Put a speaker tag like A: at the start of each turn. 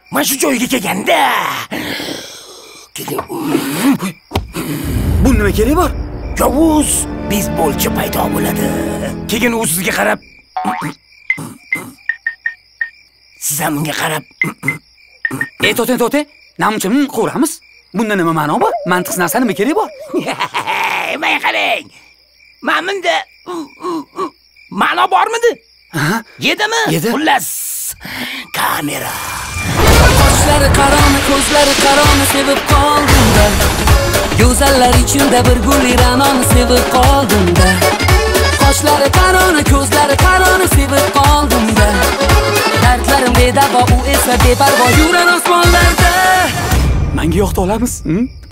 A: mana shu joyga kelganda
B: Bu nima kerak bor?
A: yovuz bezbolchi paydo bo'ladi. Keyin u sizga qarab, siz ham unga qarab.
B: To'te, namuncha quramiz. Bunda nima ma'no bor? Mantiqsiz narsa nima kerak bor?
A: Mana qarang. Mana bunda ma'no bormidi? Yedimi? Xullas, kamera.
C: Qoshlari qaroni, ko'zlari qaroni sevib qoldim-da. Go'zallar ichimda bir gulli ranoni sevib qoldim-da. Qoshlari qaroni, ko'zlari qaroni sevib qoldim-da. Dardlarim bedavo, u esa beparvo yurar osmonlarda.
B: Menga yoqdi olamiz?